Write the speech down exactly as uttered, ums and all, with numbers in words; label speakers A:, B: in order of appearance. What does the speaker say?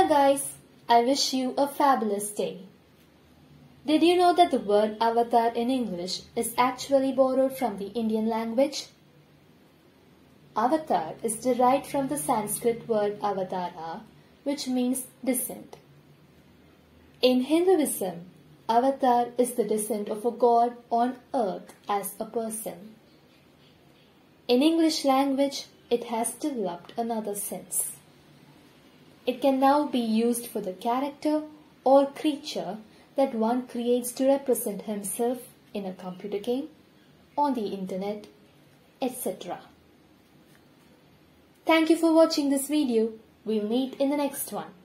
A: guys, I wish you a fabulous day. Did you know that the word avatar in English is actually borrowed from the Indian language? Avatar is derived from the Sanskrit word avatara, which means descent. In Hinduism, avatar is the descent of a god on earth as a person. In English language, it has developed another sense. It can now be used for the character or creature that one creates to represent himself in a computer game, on the internet, et cetera. Thank you for watching this video. We'll meet in the next one.